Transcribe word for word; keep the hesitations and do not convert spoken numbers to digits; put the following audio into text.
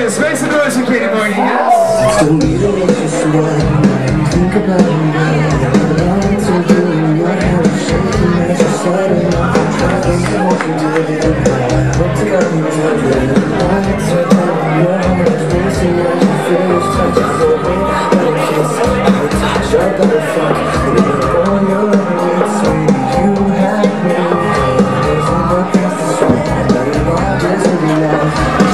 Gorgeous. Make some noise for Katie Morgan, yes? Don't need a look just one. Think about me now. Belong to you. Your hand is shaking as you said it. I'm trying to what you did. What you got me doing? Lights are down. Your heart is racing as you finish touching your way. Let it kiss. I would touch your butterfly. You're on your way, sweet. You have me. There's no place to start. I know you're not just to be now.